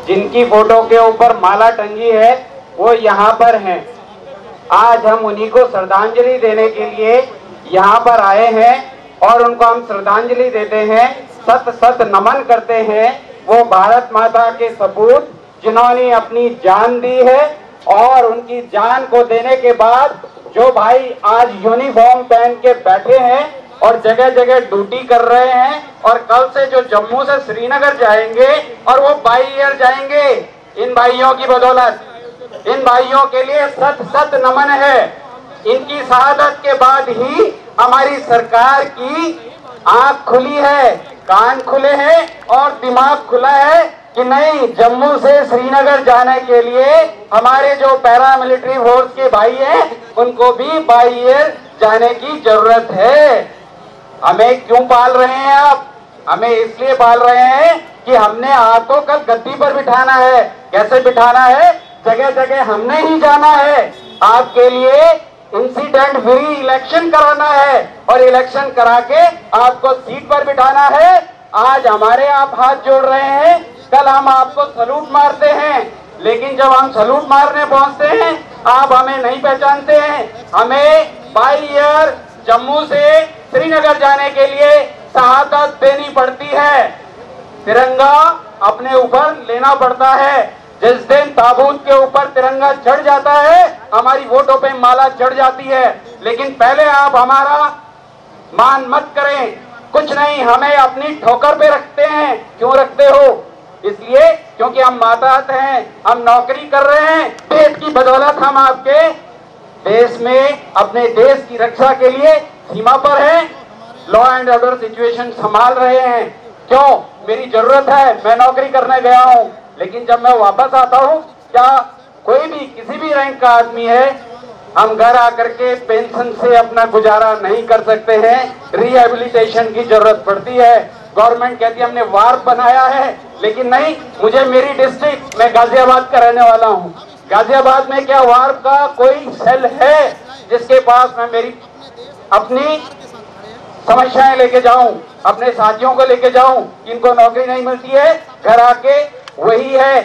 जिनकी फोटो के ऊपर माला टंगी है वो यहाँ पर हैं। आज हम उन्हीं को श्रद्धांजलि देने के लिए यहाँ पर आए हैं और उनको हम श्रद्धांजलि देते हैं, सत सत नमन करते हैं वो भारत माता के सपूत जिन्होंने अपनी जान दी है। और उनकी जान को देने के बाद जो भाई आज यूनिफॉर्म पहन के बैठे हैं और जगह जगह ड्यूटी कर रहे हैं और कल से जो जम्मू से श्रीनगर जाएंगे और वो बाई एयर जाएंगे, इन भाइयों की बदौलत, इन भाइयों के लिए सत सत नमन है। इनकी शहादत के बाद ही हमारी सरकार की आंख खुली है, कान खुले हैं और दिमाग खुला है कि नहीं, जम्मू से श्रीनगर जाने के लिए हमारे जो पैरामिलिट्री फोर्स के भाई हैं उनको भी बाई एयर जाने की जरूरत है। हमें क्यों पाल रहे हैं आप? हमें इसलिए पाल रहे हैं कि हमने आपको कल गद्दी पर बिठाना है। कैसे बिठाना है? जगह जगह हमने ही जाना है। आपके लिए इंसिडेंट फ्री इलेक्शन कराना है और इलेक्शन करा के आपको सीट पर बिठाना है। आज हमारे आप हाथ जोड़ रहे हैं, कल हम आपको सलूट मारते हैं, लेकिन जब हम सलूट मारने पहुंचते हैं आप हमें नहीं पहचानते हैं। हमें बाई एयर जम्मू से श्रीनगर जाने के लिए शहादत देनी पड़ती है, तिरंगा अपने ऊपर लेना पड़ता है। जिस दिन ताबूत के ऊपर तिरंगा चढ़ जाता है हमारी वोटों पे माला चढ़ जाती है, लेकिन पहले आप हमारा मान मत करें। कुछ नहीं, हमें अपनी ठोकर पे रखते हैं। क्यों रखते हो? इसलिए क्योंकि हम मातहत हैं, हम नौकरी कर रहे हैं, देश की बदौलत हम आपके देश में अपने देश की रक्षा के लिए सीमा पर हैं, लॉ एंड ऑर्डर सिचुएशन संभाल रहे हैं। क्यों? मेरी जरूरत है, मैं नौकरी करने गया हूं, लेकिन जब मैं वापस आता हूं, क्या कोई भी किसी भी रैंक का आदमी है, हम घर आकर के पेंशन से अपना गुजारा नहीं कर सकते हैं, रिहेबिलिटेशन की जरूरत पड़ती है। गवर्नमेंट कहती है हमने वार्ड बनाया है, लेकिन नहीं, मुझे मेरी डिस्ट्रिक्ट, मैं गाजियाबाद का रहने वाला हूँ, गाजियाबाद में क्या वार्ड का कोई सेल है जिसके पास मैं मेरी अपनी समस्याएं लेके जाऊं, अपने साथियों को लेके जाऊं? इनको नौकरी नहीं मिलती है, घर आके वही है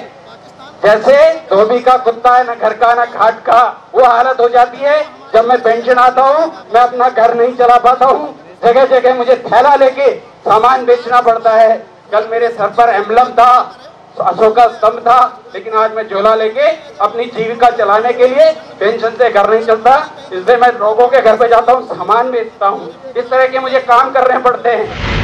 जैसे धोबी का कुत्ता है, न घर का न घाट का, वो हालत हो जाती है। जब मैं पेंशन आता हूँ मैं अपना घर नहीं चला पाता हूँ, जगह जगह मुझे थैला लेके सामान बेचना पड़ता है। कल मेरे सर पर एम्बलम था, अशोका स्तंभ था, लेकिन आज मैं झोला लेके अपनी जीविका चलाने के लिए, पेंशन से घर नहीं चलता, इसलिए मैं लोगों के घर पे जाता हूँ, सामान बेचता हूँ। इस तरह के मुझे काम करने पड़ते हैं।